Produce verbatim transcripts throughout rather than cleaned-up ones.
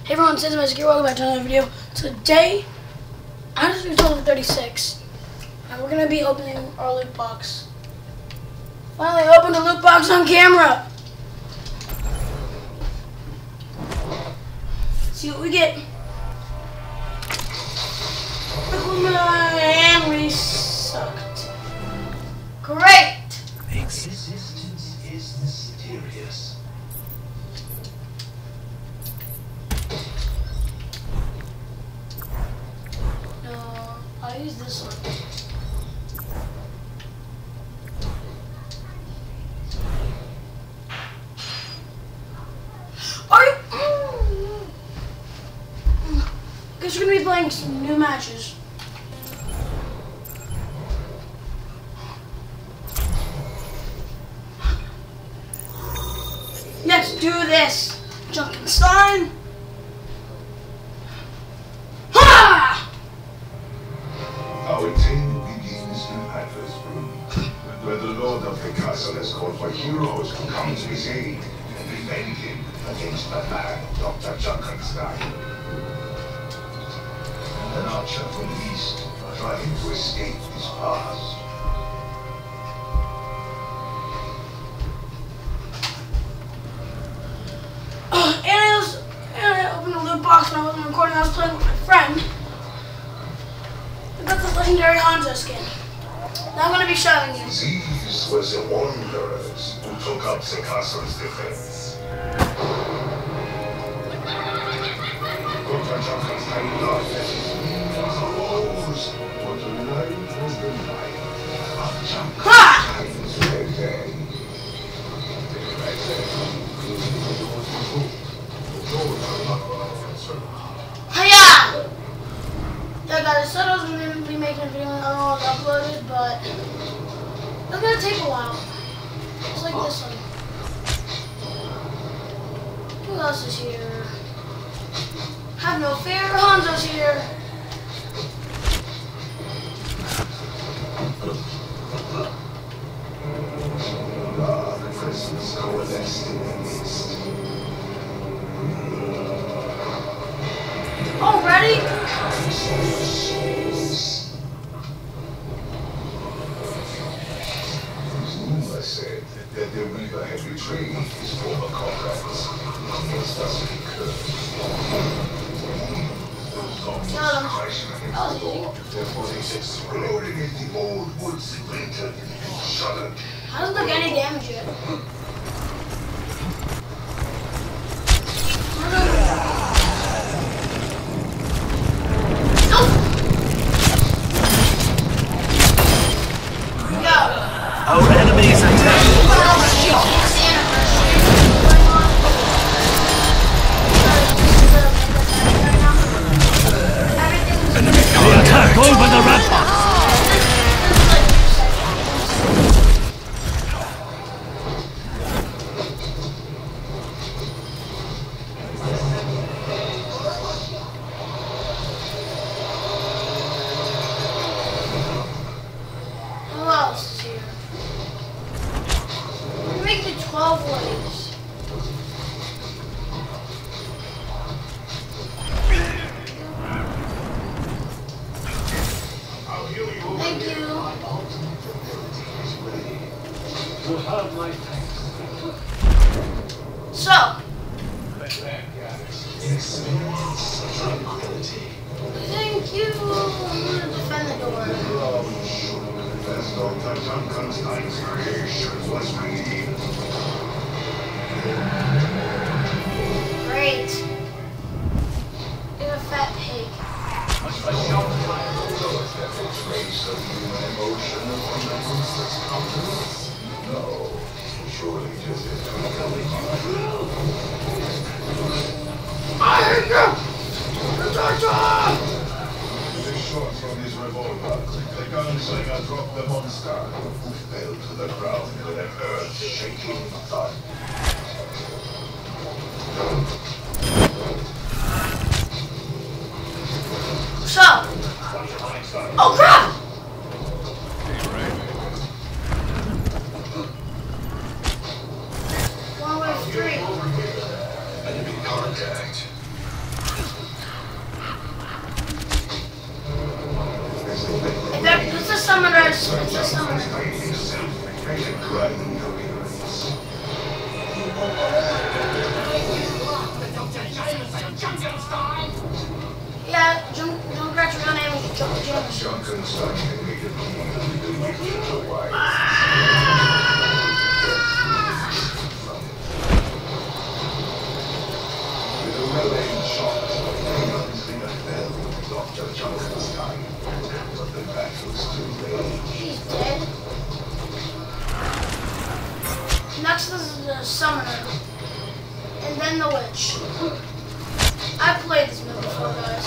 Hey everyone, it's Magic here. Welcome back to another video. Today, I'm just doing level thirty-six, and we're gonna be opening our loot box. Finally, I opened a loot box on camera. Let's see what we get. And we sucked. Great. Existence is mysterious. No, I'll use this one. Are you? Guess we're gonna be playing some new matches. Let's do this! Junkenstein! Ha! Our tale begins in Adler's room, where the lord of the castle has called for heroes to come to his aid and defend him against the man, Doctor Junkenstein. An archer from the east trying to escape his past. Box when I wasn't recording, I was playing with my friend. I got this legendary Hanzo skin. Now I'm going to be showing you. These were the wanderers who took up the castle's defense. Doctor Junkenstein loved that his means arose for the life of the life of Junkenstein's red day. Hiya! Yeah guys, I said I was going to be making a video and I don't want to upload it, but it's going to take a while. Just like this one. Who else is here? Have no fear, Hanzo's here. Ah, the Christmas coalesced in the mist. Already? Rumor said that the Reaver had betrayed his former comrades against us if he could. Those zombies crashing against the door, their bodies exploding as the old wood splintered and shuddered. I don't look any damage yet. Our enemies attack. Enemy counter. Attack over the ramparts. Who else is here? We're making it twelve waves. Thank you. So, thank you. I'm gonna defend the door. As Doctor Junkenstein's creation was redeemed. Great. You're a fat pig. That a trace of human emotion upon the monster's countenance? No, surely just as twinkling. I hate you! The doctor! The shot from his revolver, the gunslinger dropped the monster, who fell to the ground with an earth-shaking thud. So, oh crap! One way street. Enemy contact. summoners. It's the summoners. Yeah, Junk, Junkrat's real name is Junk James. He's dead. Next is the summoner, and then the witch. I played this move before, guys.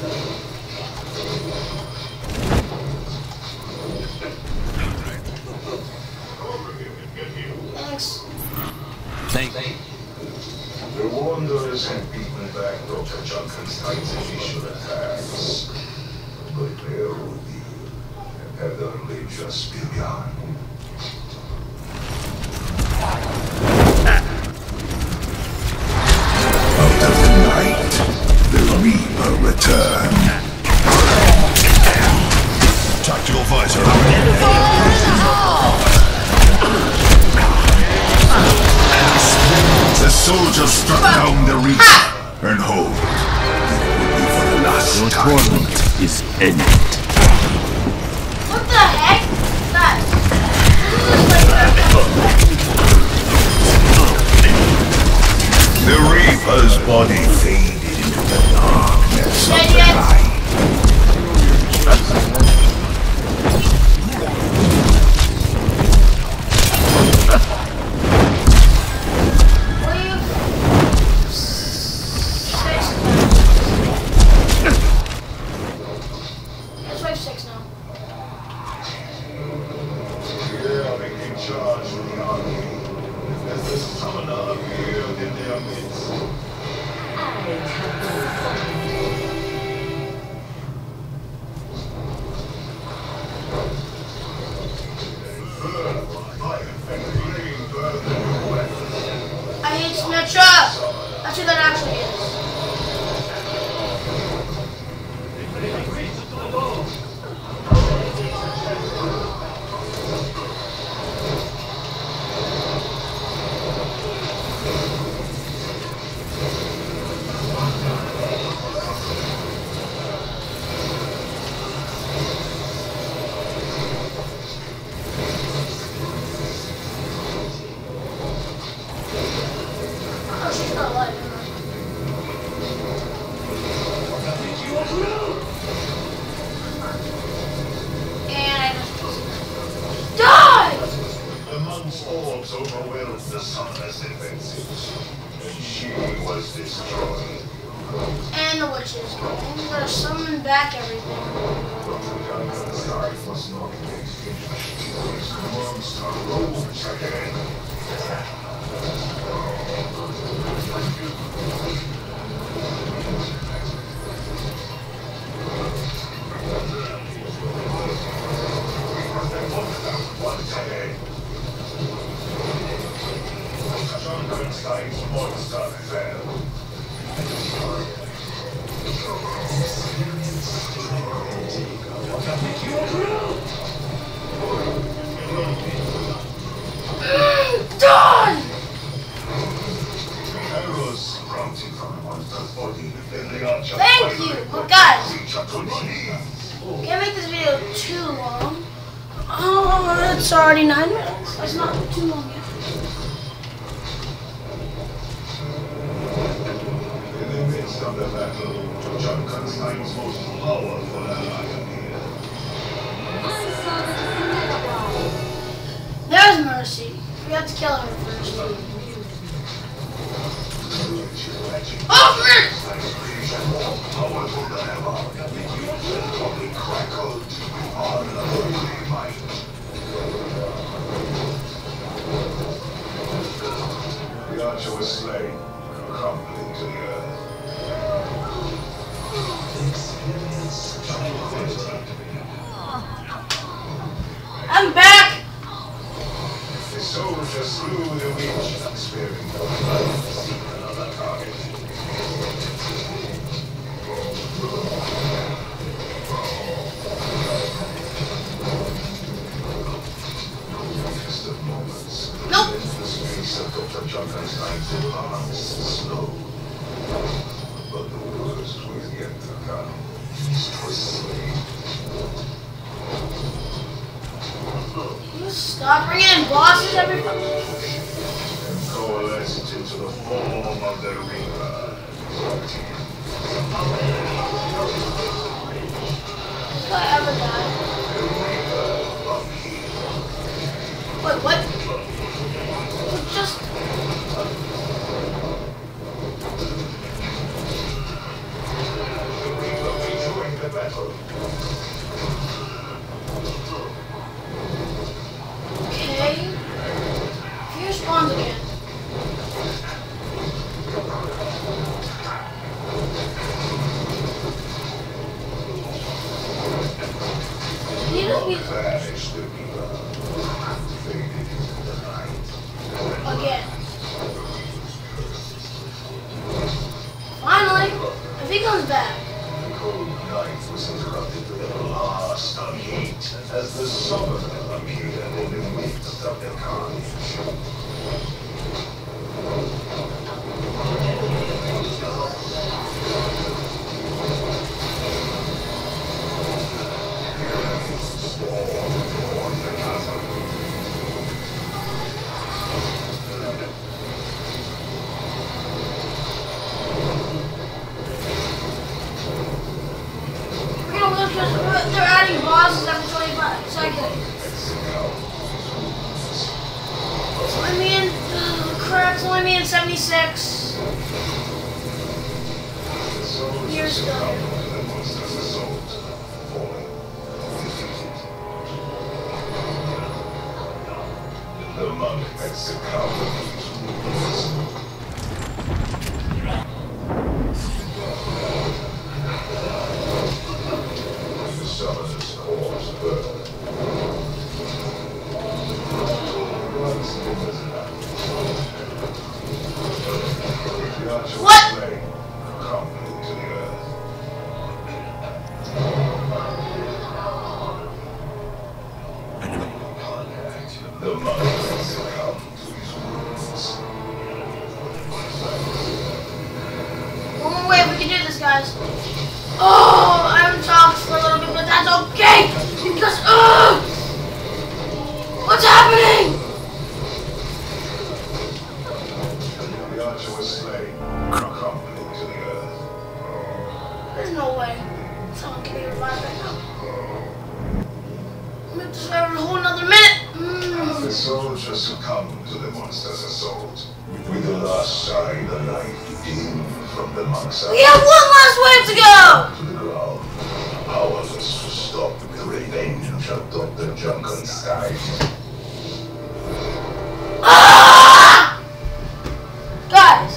Thanks. Thank The Wanderers have beaten back Doctor Junkenstein's initial attacks, but their ordeal had only just begun. Out of the night, the Reaper returned. Tactical visor. The soldiers struck down the Reaper and hoped that it would be for the last Your time. torment is ended. What the heck? Guys, The Reaper's body faded into the darkness of the night. I hate Symmetra! That's who that actually is. Oh, she's not alive. And I just die! The monk's orbs overwhelmed the summoner's defenses, and she was destroyed. And the witches. And you gotta summon back everything. was not the monster rose again. Once again. Junkenstein's monster fell. Done! Arrows sprouting from the monster's body, and they are just Thank you! But guys, reach up to his knees. can't make this video too long. Oh, it's already nine minutes. That's not too long yet. In the midst of the battle, Junkenstein's most powerful ally appeared. There's Mercy. We have to kill her first. Oh, frick! More powerful than ever. The body crackled with unholy might. The archer was slain, crumbling to the earth. I'm back! The soldier slew the witch If I ever die. Wait, what? Just... Okay. Here spawns again. He just be... Again. Finally, if he comes back. The cold night was interrupted with a blast of heat as the summoner appeared in the midst of the carnage. They're adding bosses every twenty-five seconds. It's only me in, uh, crap, it's only me in seventy-six. You're still. The monk had succumbed. Summoner's corpse burned. What? Crumbled to the earth. The monk had succumbed to his wounds. One more way we can do this, guys. Oh, I haven't talked for a little bit, but that's okay, because, uh, what's happening? The archer was slain, crumbled to the earth. There's no way someone can be revived right now. I'm going to serve a whole another minute. Mm. The soldier succumbed to the monster's assault. With the last sign of life dim from the monk's eye. We have one last wave to go! To the ground, powerless to stop the revenge of Doctor Junkenstein. Ah! Guys!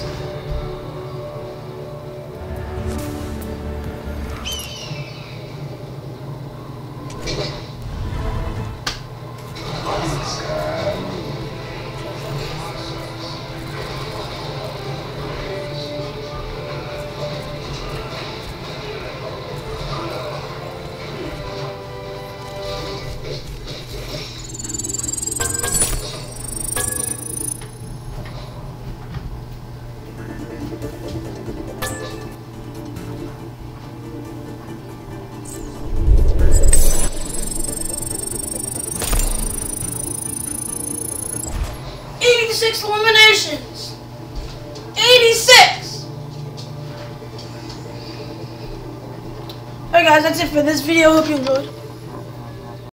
eighty-six eliminations! eighty-six! Alright guys, that's it for this video. Hope you enjoyed.